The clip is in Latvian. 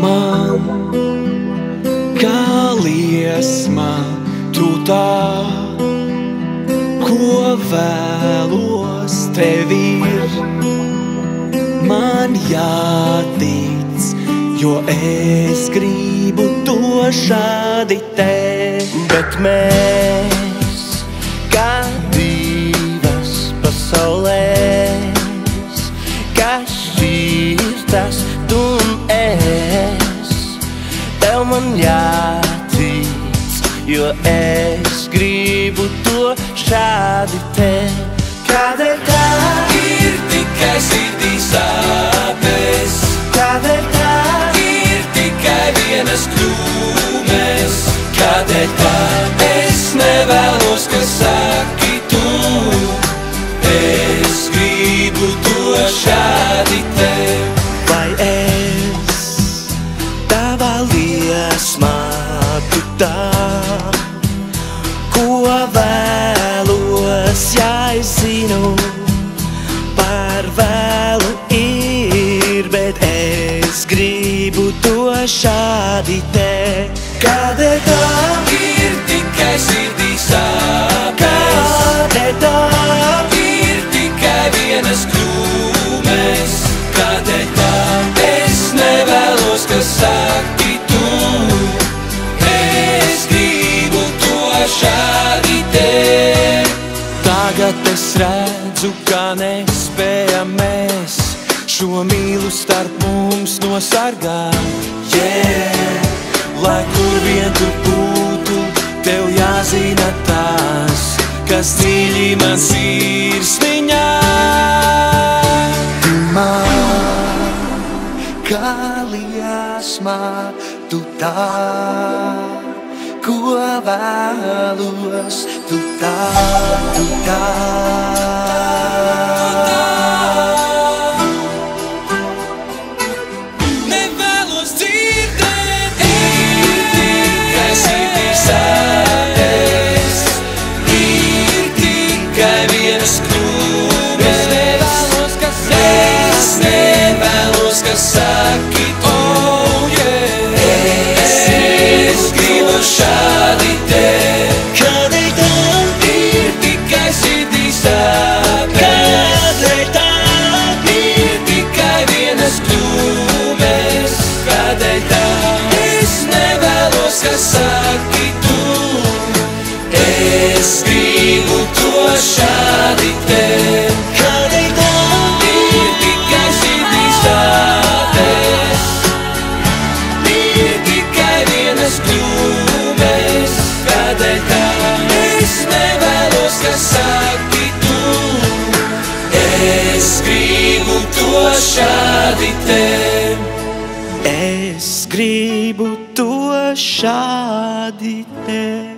man, kā liesma tu tā, ko vēlos tev ir. Man jātic, jo es gribu to šādi te. Bet mēs, kā divas pasaulēs, kas šķirtas tu un es, tev man jātic, jo es gribu to šādi te. Kādēļ tā Ir tikai sirdī sāpes, kādēļ tā ir tikai vienas kļūmes. Kādēļ tā es nevēlos, ka saki tu, es gribu to šādi te. vai es tavā liesmā tu tā, ko vēlos, ja es zinu, par vēlu ir, bet es gribu to šādi te. Kādēļ tā Ir tikai sirdī sāpes, kādēļ tā ir tikai vienas kļūmes. Kādēļ tā es nevēlos, ka saki tu, es gribu to šādi te. Tagad es redzu, kā nespējam mēs šo mīlu starp mums nosargāt. Lai kur vien tu būtu, tev jāzina tās, kas dziļi man sirsniņā. tu man, kā liesmā tu tā, ko vēlos, tu tā, tu tā. Nevēlos dzirdēt, ir tikai sirdī sāpes, ir tikai vienas kļūmes. Es nevēlos, ka saki tu, es gribu šādi te. Kādēļ tā, Ir tikai sirdī sāpes, kādēļ tā, ir tikai vienas kļūmes. Kādēļ tā es nevēlos, ka saki tu, es gribu to šādi te. kādēļ tā, Ir tikai sirdī sāpes, ir tikai vienas kļūmes. Kādēļ tā es nevēlos, ka saki tu, es gribu to šādi te. es gribu to šādi te.